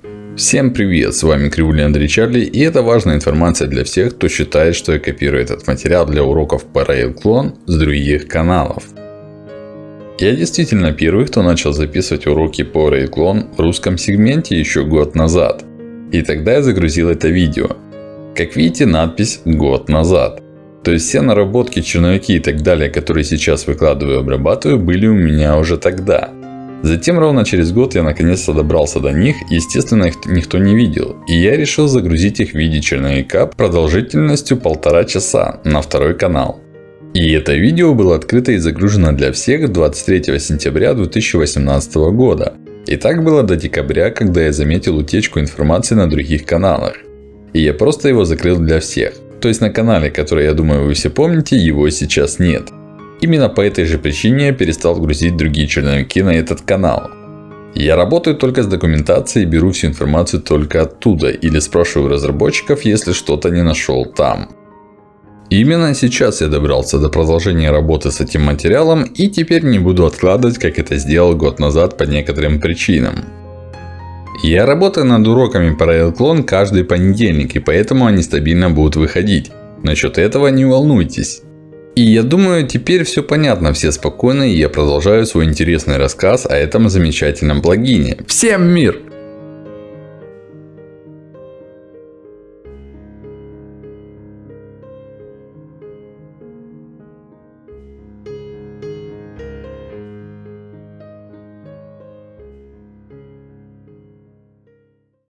Всем привет, с вами Кривулин Андрей Чарли, и это важная информация для всех, кто считает, что я копирую этот материал для уроков по RailClone с других каналов. Я действительно первый, кто начал записывать уроки по RailClone в русском сегменте еще год назад. И тогда я загрузил это видео. Как видите, надпись «Год назад». То есть все наработки, черновики и так далее, которые сейчас выкладываю и обрабатываю, были у меня уже тогда. Затем ровно через год я наконец-то добрался до них, естественно их никто не видел. И я решил загрузить их в виде черновика продолжительностью 1,5 часа на второй канал. И это видео было открыто и загружено для всех 23 сентября 2018 года. И так было до декабря, когда я заметил утечку информации на других каналах. И я просто его закрыл для всех. То есть на канале, который, я думаю, вы все помните, его сейчас нет. Именно по этой же причине я перестал грузить другие черновики на этот канал. Я работаю только с документацией и беру всю информацию только оттуда. Или спрашиваю разработчиков, если что-то не нашел там. Именно сейчас я добрался до продолжения работы с этим материалом. И теперь не буду откладывать, как это сделал год назад по некоторым причинам. Я работаю над уроками по RailClone каждый понедельник. И поэтому они стабильно будут выходить. Насчет этого не волнуйтесь. И я думаю, теперь все понятно, все спокойны, и я продолжаю свой интересный рассказ о этом замечательном плагине. Всем мир!